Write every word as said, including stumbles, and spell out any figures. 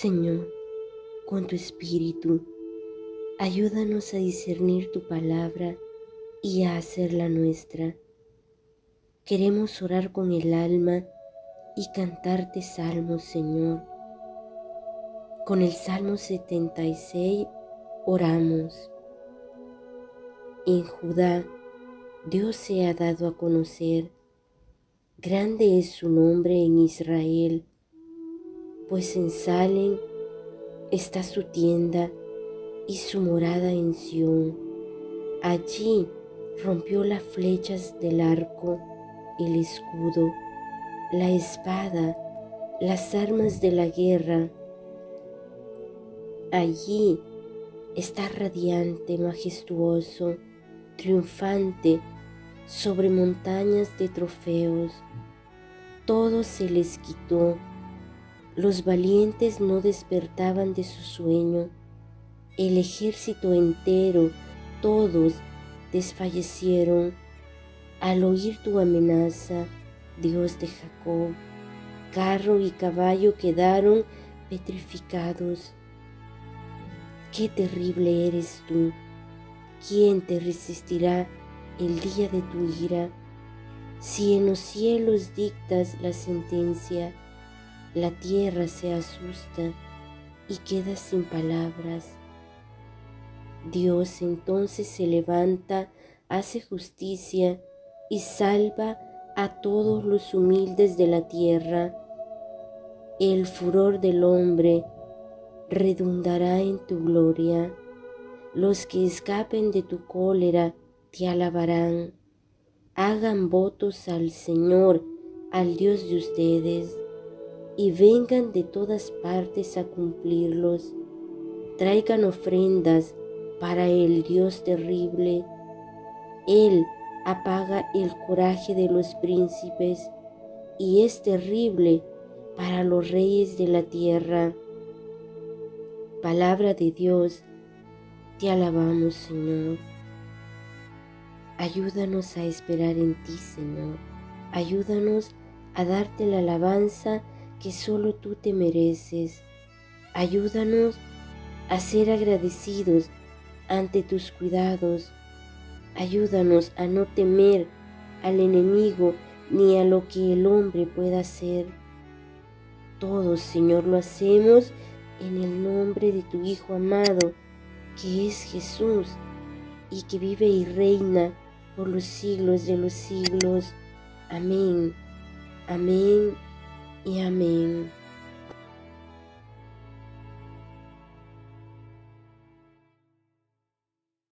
Señor, con tu Espíritu, ayúdanos a discernir tu palabra y a hacerla nuestra. Queremos orar con el alma y cantarte salmos, Señor. Con el Salmo setenta y seis oramos. En Judá, Dios se ha dado a conocer. Grande es su nombre en Israel, pues en Salem está su tienda y su morada en Sión. Allí rompió las flechas del arco, el escudo, la espada, las armas de la guerra. Allí está radiante, majestuoso, triunfante, sobre montañas de trofeos. Todo se les quitó. Los valientes no despertaban de su sueño. El ejército entero, todos desfallecieron al oír tu amenaza, Dios de Jacob. Carro y caballo quedaron petrificados. Qué terrible eres tú. ¿Quién te resistirá el día de tu ira? Si en los cielos dictas la sentencia, la tierra se asusta y queda sin palabras. Dios entonces se levanta, hace justicia y salva a todos los humildes de la tierra. El furor del hombre redundará en tu gloria. Los que escapen de tu cólera te alabarán. Hagan votos al Señor, al Dios de ustedes, y vengan de todas partes a cumplirlos. Traigan ofrendas para el Dios terrible. Él apaga el coraje de los príncipes y es terrible para los reyes de la tierra. Palabra de Dios, te alabamos, Señor. Ayúdanos a esperar en ti, Señor. Ayúdanos a darte la alabanza que solo tú te mereces. Ayúdanos a ser agradecidos ante tus cuidados. Ayúdanos a no temer al enemigo ni a lo que el hombre pueda hacer. Todo, Señor, lo hacemos en el nombre de tu Hijo amado, que es Jesús y que vive y reina por los siglos de los siglos. Amén, amén y amén.